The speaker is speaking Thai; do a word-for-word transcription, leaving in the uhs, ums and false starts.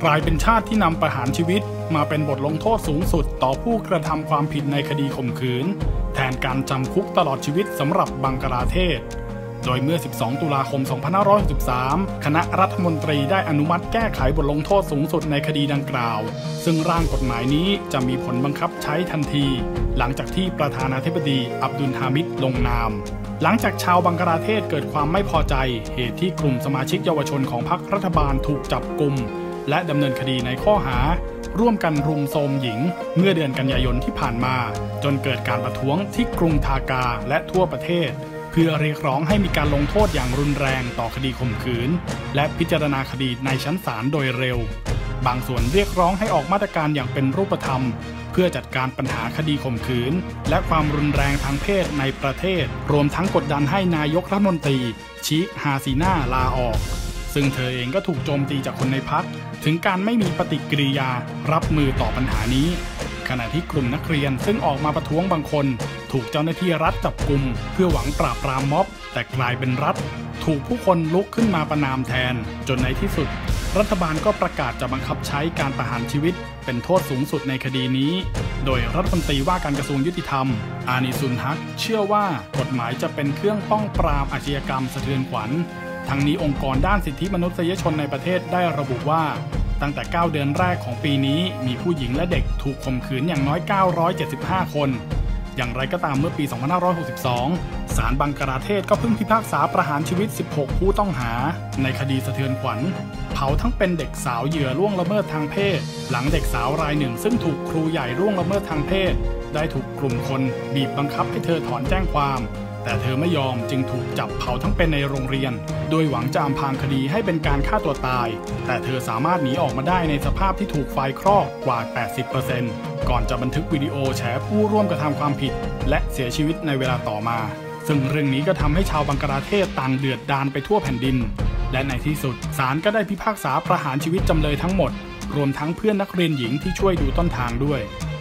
กลายเป็นชาติที่นำประหารชีวิตมาเป็นบทลงโทษสูงสุดต่อผู้กระทำความผิดในคดีข่มขืนแทนการจำคุกตลอดชีวิตสำหรับบังกลาเทศโดยเมื่อสิบสองตุลาคมสองพันห้าร้อยหกสิบสามคณะรัฐมนตรีได้อนุมัติแก้ไขบทลงโทษสูงสุดในคดีดังกล่าวซึ่งร่างกฎหมายนี้จะมีผลบังคับใช้ทันทีหลังจากที่ประธานาธิบดีอับดุลฮามิดลงนามหลังจากชาวบังกลาเทศเกิดความไม่พอใจเหตุที่กลุ่มสมาชิกเยาวชนของพรรครัฐบาลถูกจับกุมและดำเนินคดีในข้อหาร่วมกันรุมโทรมหญิงเมื่อเดือนกันยายนที่ผ่านมาจนเกิดการประท้วงที่กรุงทากาและทั่วประเทศเพื่อเรียกร้องให้มีการลงโทษอย่างรุนแรงต่อคดีข่มขืนและพิจารณาคดีในชั้นศาลโดยเร็วบางส่วนเรียกร้องให้ออกมาตรการอย่างเป็นรูปธรรมเพื่อจัดการปัญหาคดีข่มขืนและความรุนแรงทางเพศในประเทศรวมทั้งกดดันให้นายกรัฐมนตรีชีค ฮาซีนาลาออกซึ่งเธอเองก็ถูกโจมตีจากคนในพรรคถึงการไม่มีปฏิกิริยารับมือต่อปัญหานี้ขณะที่กลุ่มนักเรียนซึ่งออกมาประท้วงบางคนถูกเจ้าหน้าที่รัฐจับกุมเพื่อหวังปราบปรามม็อบแต่กลายเป็นรัฐถูกผู้คนลุกขึ้นมาประณามแทนจนในที่สุดรัฐบาลก็ประกาศจะบังคับใช้การประหารชีวิตเป็นโทษสูงสุดในคดีนี้โดยรัฐมนตรีว่าการกระทรวงยุติธรรมอานีซุนฮักเชื่อว่ากฎหมายจะเป็นเครื่องป้องปรามอาชญากรรมสะเทือนขวัญทั้งนี้องค์กรด้านสิทธิมนุษยชนในประเทศได้ระบุว่าตั้งแต่เก้าเดือนแรกของปีนี้มีผู้หญิงและเด็กถูกข่มขืนอย่างน้อยเก้าร้อยเจ็ดสิบห้าคนอย่างไรก็ตามเมื่อปีสองพันห้าร้อยหกสิบสองศาลบังกลาเทศก็เพิ่งพิพากษาประหารชีวิตสิบหกผู้ต้องหาในคดีสะเทือนขวัญเผาทั้งเป็นเด็กสาวเหยื่อล่วงละเมิดทางเพศหลังเด็กสาวรายหนึ่งซึ่งถูกครูใหญ่ล่วงละเมิดทางเพศได้ถูกกลุ่มคนบีบบังคับให้เธอถอนแจ้งความแต่เธอไม่ยอมจึงถูกจับเผาทั้งเป็นในโรงเรียนโดยหวังจะอำพรางคดีให้เป็นการฆ่าตัวตายแต่เธอสามารถหนีออกมาได้ในสภาพที่ถูกไฟคลอกกว่า แปดสิบเปอร์เซ็นต์ ก่อนจะบันทึกวิดีโอแฉผู้ร่วมกระทำความผิดและเสียชีวิตในเวลาต่อมาซึ่งเรื่องนี้ก็ทำให้ชาวบังกลาเทศต่างเดือดดาลไปทั่วแผ่นดินและในที่สุดศาลก็ได้พิพากษาประหารชีวิตจำเลยทั้งหมดรวมทั้งเพื่อนนักเรียนหญิงที่ช่วยดูต้นทางด้วย